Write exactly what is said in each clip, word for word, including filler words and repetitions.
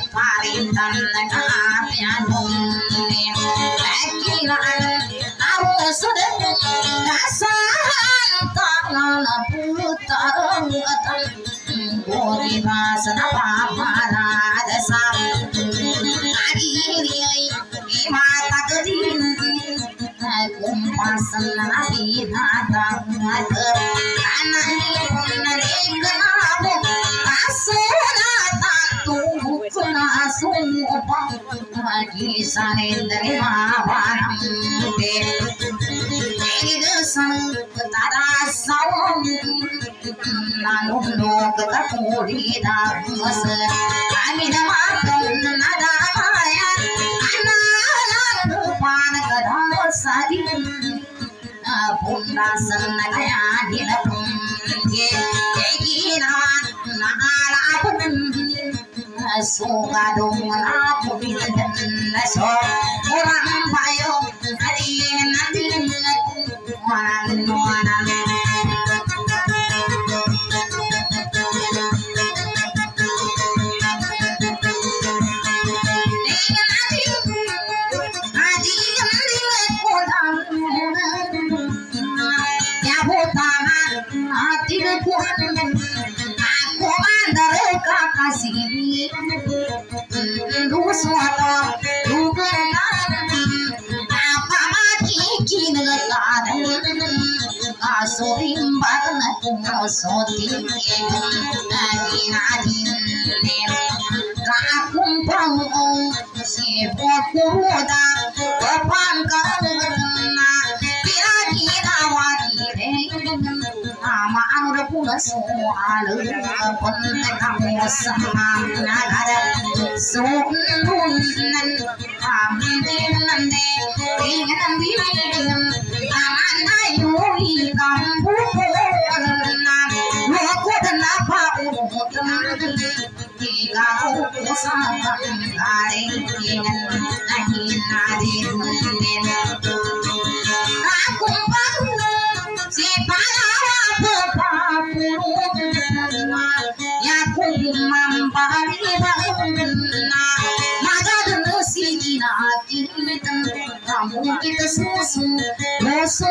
paritan kapianung lakilan harus sedang kasan tangan putar bodi basna pamana desa adiri mata kedin kumpasan nabi datang anani punare kenabo asuna tatu kuna sumpa bagi sanendri mawanam de sang tara sawam nanu no ketapuri damas kami namakan nada maya anak rupan kadang sadi bunda senaya hidapum ye kegiran nara pun suka dongna pun so orang bayo hari nanti Wanan wanan ya botaman hati kuan aku andar kakasih lu suatu lu asorim bagna kumo soting lagi nadin kakum pangong si bokuda papan kalna piragi dawati re ama anur pula soal pun kamu sama nagara sunun nan amdin nande ingan bimin Yui kambu na loko dana pa utam tiga usaha kare kingan nahi nadi rumen aku bangun si palawa papuru ya ku mampari na magad si dina kinitan kamu kita susu musuh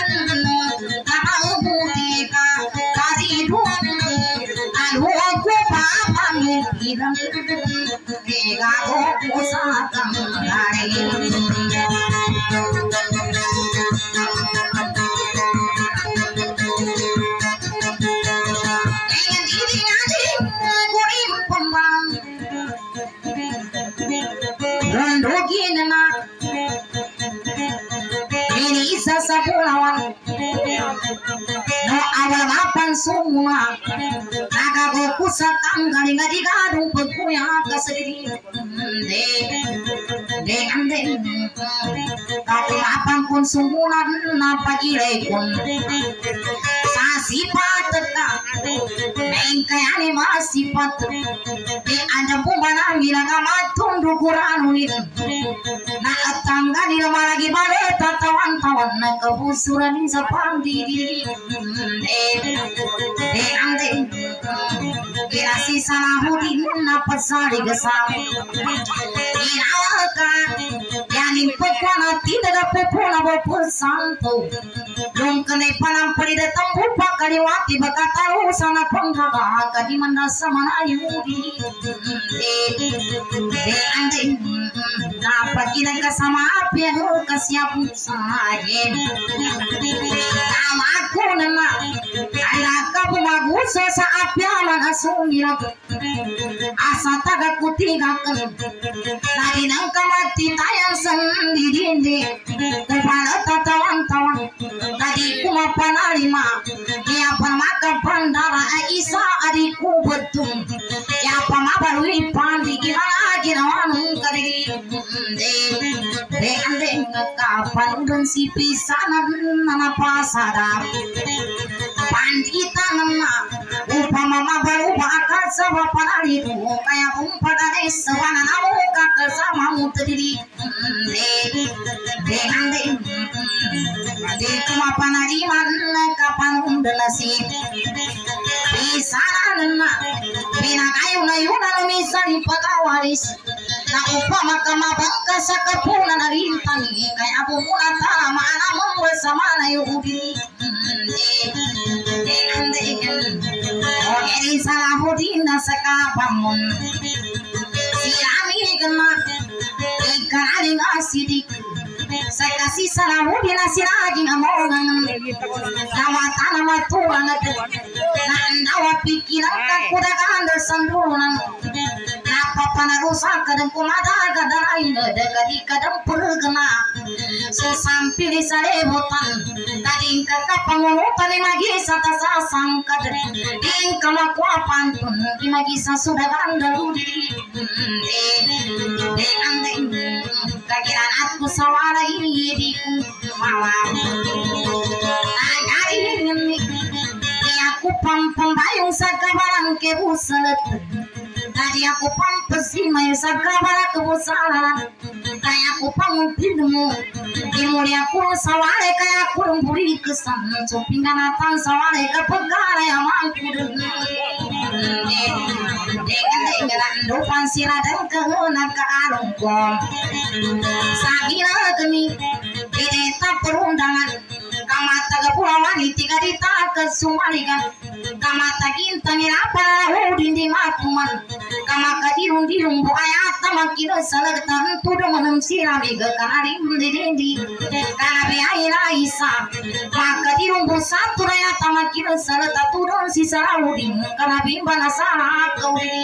tahu butika kari dun alu aku papa mikiran tiga aku sakam kari dengan diri nanti kurim pembang rondokin nak ini sesapulawan no awal mapan semua naga goku sakang garing gadi gaduh pekuya kasedi de de ande tapi mapan pun semua napa girekun sasipat teka mengkayani masipat di anda pumana milaga matun dukuranunit na atangga di rumah lagi balik tawan-tawan na kebusuran sa pandiri eh eh ande kirasi salahudin na pasari gesam inawaka yanin pekwana tidak pepuna bopul santo dong kene panam pari datang bupa kaliwati bakataru sana penggaga kadi mandasa mana yudi eh eh ande dapat kita kasama api kasiap saje aku nama ada kamu bagus sa api aman asumira asa taga kutigakan tadi nangka mati tayang sendiri kepala tatawan-tawan tadi kuma panarima ya pamaka pandara isa adikku betul ya pamabarui pandi gimana ginawan kadegi de de ande kapan dan si pisanan nama pasada pandita nama upama mabaru bakal sama panari kayak umpada desa wana namu kakak sama muteri de de ande de kuma panari mana kapan undalasi pisanan nama bina kayu na yuna misali pagawari guys na upama kama bangka sa kapuna na rintani kaya ako muna tama na mong sama na Yahudi Eri Salahudin na sa kapamon Siyami kama ikan aling asidik sa kasi Salahudin na sinaging amongan Nawatan na matuang at naandawa pikiran kakudagan na sandunan Napapanarusa ka ng kumadaga darain Dagadi ka ng purgana Susampili sa lebutan Kading kakapangunutan ni magisa tasasangkad Ding kamakwapan Di magisa sudagan daludi Ding ang ding Kagiran at kusawara ini di kumawam Tagarin ni Di aku pampambayong sa kabarang kebusalat Tadi aku pampasimay sa kabarang kebusalan Kaya aku pangupilmu Di muli aku sawari kaya aku rumpuri kesan Supingan atang sawari kapagara yang mampu Dengan dupan siradan kehuna ke alungkom Sabila kami Di desa perundangan Kamata kepulauan tiga dita kesumalikan Kamata kinta nirapa udin di matuman Kamaka dirung dirung buaya tamakira salagtan Tudong manam sirami ke kanarim di dindi Kanabi aira isa Maka dirung busatu raya tamakira salagtan Tudong sisa udin Kanabi banasara kau diri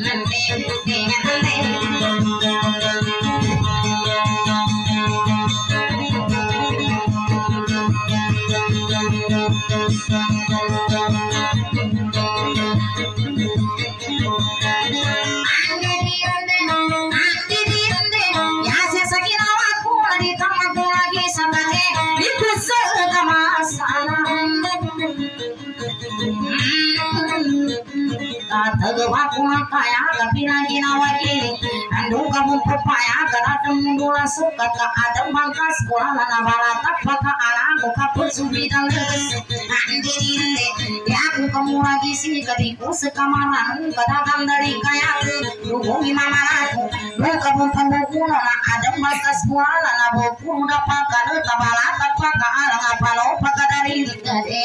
Tagawa kuma kaya kapina ginawa kini Andu kamu pepaya karatem mula sukat ka adam bangkas bola na balatak paka alang ka persubi dan leges Andirinde ya aku kamu lagi sini kadiku sekamaran kadagang dari kaya Lubungi mamaraku Lu kamu pembukuna na adam bangkas bola na boku dapat kada tabalatak paka alang apalo paka dari gade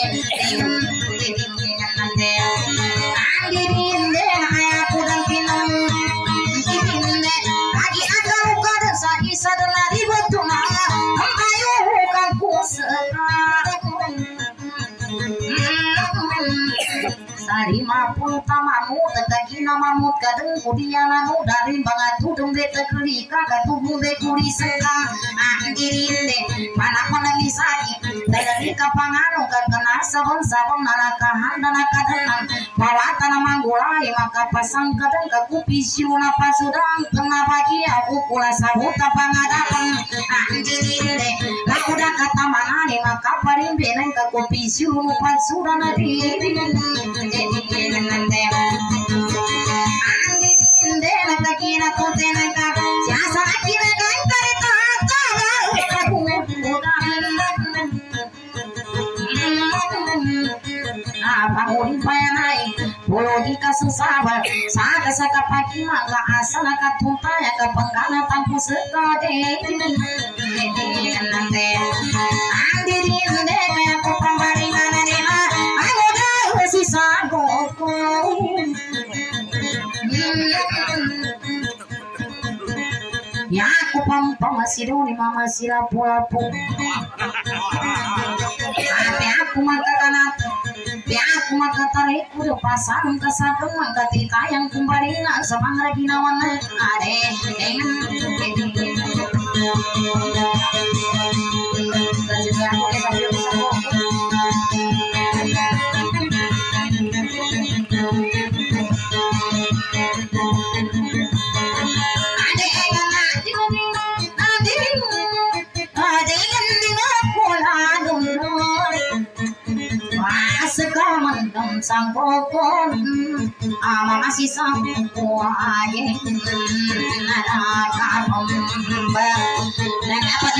Andirinde aku dan pinang Andirinde lagi ada luka dan sa-isa dan lari betuna Ayo kaku sekarang Sari mapun tamamu tegaki namamu kadang kudiananu dari bangat tudung de tegeri kakak tubuh de kuri seka Andirinde mana menangisaki dari kapanganu kagana sabon-sabon nalakahan dan akadenan Bawatan manggulai maka pasang kadang kakupi siuna pasudang kena bagi aku kula sabuta pangadapan Andirinde lakuda kata manani maka parimbe nang kakupi siuna pasudang diri Andirinde nakakina kote nangka siasa nakina kantari tata aku Panguli payanay, puluhi kasusaba Saka saka pagi maka asal katunta ya kapanggana tangku sekade Andirinde kaya ko pambaringan nila Ako daw si Sagoko Ya aku pampang masiru ni mama sila pulapu Ate aku makakanat Ya aku makatarik udah pasang kesadung makatita yang kembali nak sama lagi nawan ade sang kokon ama masih sang kuaye ada kapom dan dapat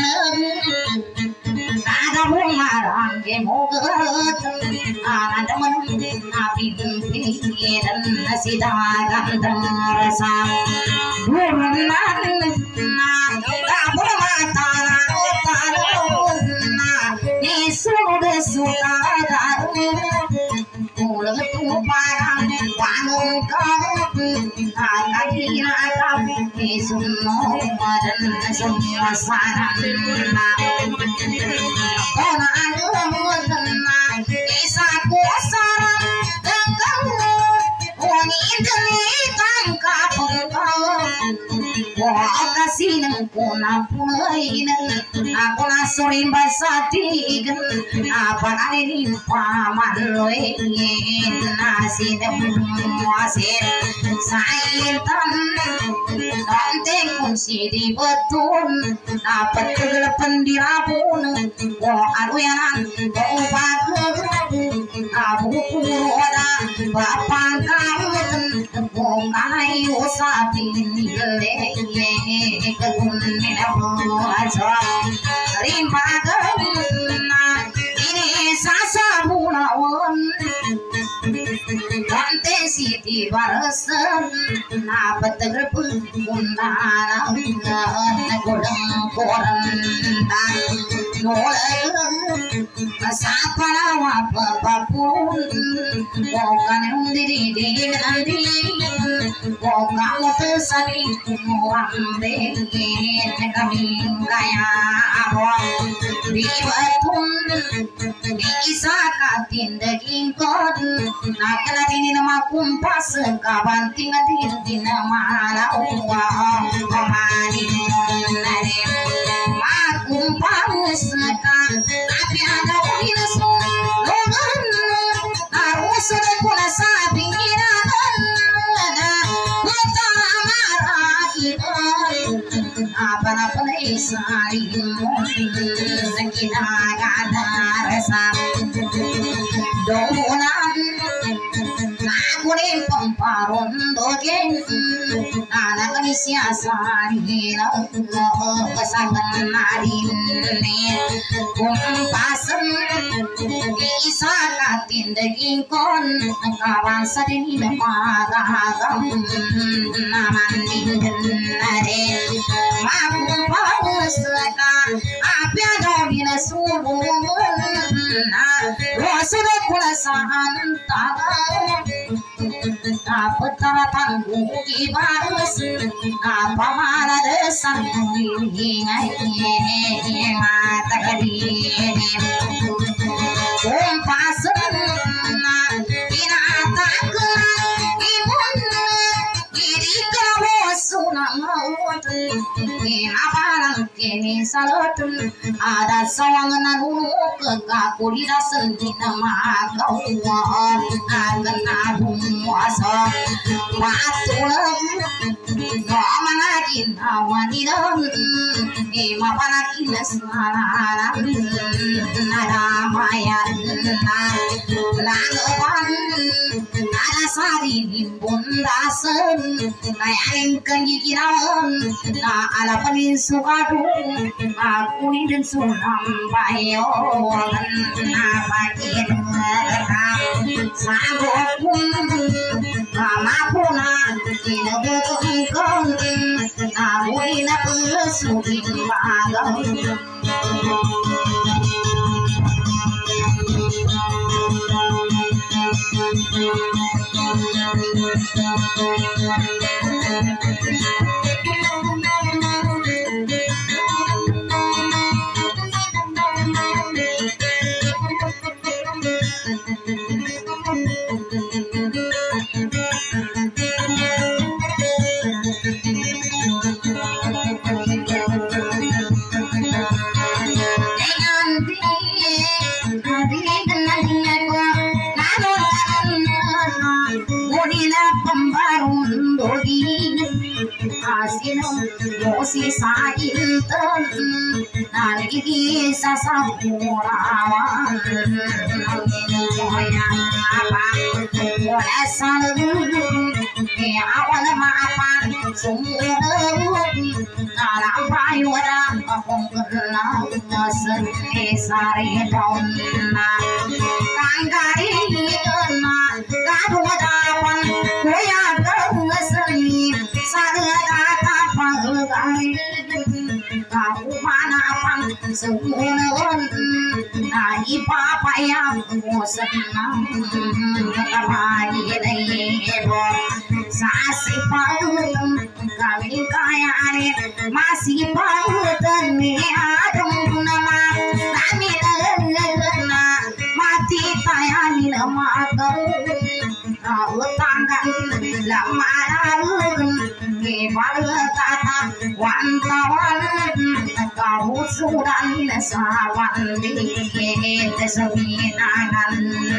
ada bungaran ke moget ada men api dan sidang ganteng rasa burunan na kabur mata na utarun na nisur suka daru mulut tu parang wanung kau nakakira kau isuno madan semua sarang na kona anu na isaku sarang kasih puna punain aku nasurin basatigan apa ini paman loin nasi demuasir saitan nanti kunci di betun dapat kegelapan di rabun oh aku yang oh bagus aku kuda bapak kamu bukai usapi nilai kebun aja rimba guna ini sasa bunawan kante siti barasan na beterpun undana godang koran dan nolak sapana wapapun bukan undiri di nanti bukan tersani orang dengin kami kaya abang di batun bisa katin daging kod nak ini nama kumpas kabanting di nama lawa kamari nare makumpas ka tapi ada inaso logan harus pula sabingira mata maraki apa apa isari kita ada rasa donan kuning pamparon dogen anak Indonesia sarina kesangan narin kumpasen bisa katin daging kon kawan sadini maragam naman dinare makumpang seka api adobina subun sudah kulasan tangan dapat tanggung kibarus apa mana desang ingai mata kadiri kumpasen ina takkan imun diri kalau sunang ina barang kini salutun ada sawangan nanu kekaku dirasen dina makau akan nabung muasa matulang ngomongin awanidan ima panakin sanaran naramayan langawan ada sari nimbun dasen kayain kenyikiran na ala panin sukadu aku ni dan sunam bayo na bakin sanggup mama puna ina betul aku ina pesukin malam si sainten naligi sasapurawan moyang apa walasan di awal maafan sumur dalam payuda akong kenal seni sari daun kanggari na kadua dapan Kuya keseni sadada pagai kau mana pang seunun nai papa yang senang kawani nebo sasi pauten kami kaya ane masih pauten ni adung nama kami na mati tayani nama kau tanggan lama lalu ke tata wantawan kau sudah sawan di keseminangan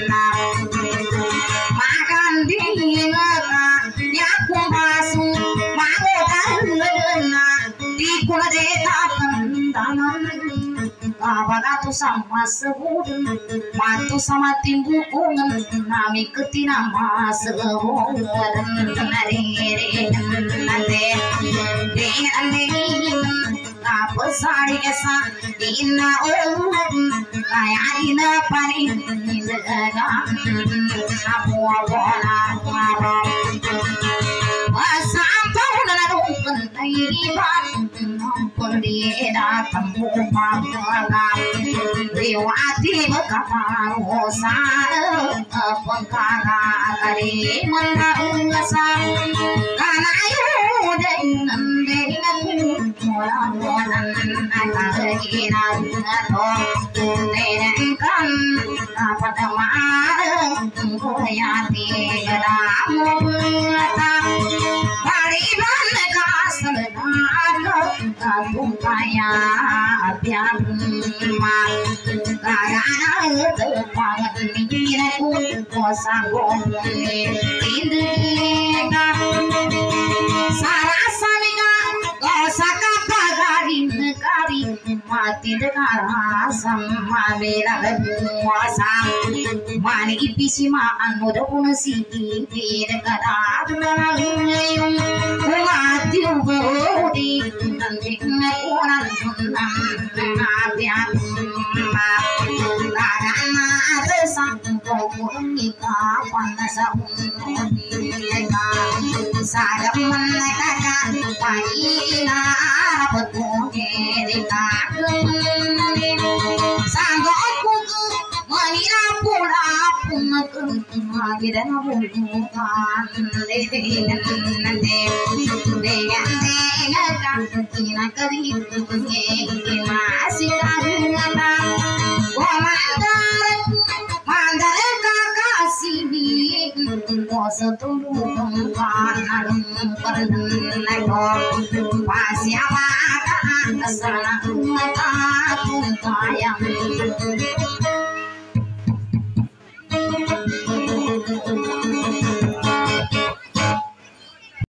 makan di ya kumpasu mangodan di kuladeta pendangan kabar tu sama sebut mantu sama timbukungan nami ketina mas sebut nari nade dengan dengan apa sari esa dina oh kaya dina pani daga abu abola waro asam tahu lalu kenaiban Perdida tempuh pangkalan Riwati berkata Rosana Pengkara Kari menangsa Karena dengan dengan Mula-mulan Keginan Denkan Pada malam Kuyati Kedamu Kariban Kasenar Kampung kaya biar mak karena terpangat mikirku kosa gombe indeka sarasa mika kosa kapagari negari mati dekara sama bela kuasa mani ipisi maan muda pun siki dekara dunayung mati ubodi nanti orang nabian karena resang kau nikah panas umurnya sadap menekakkan panina betul nikah sanggokku menira pula pun lagi dan bukan dengan dengan kita kering masih karena mandar mandar kakak sini kau setulung kanan pernah masih apa kesalahan aku tayang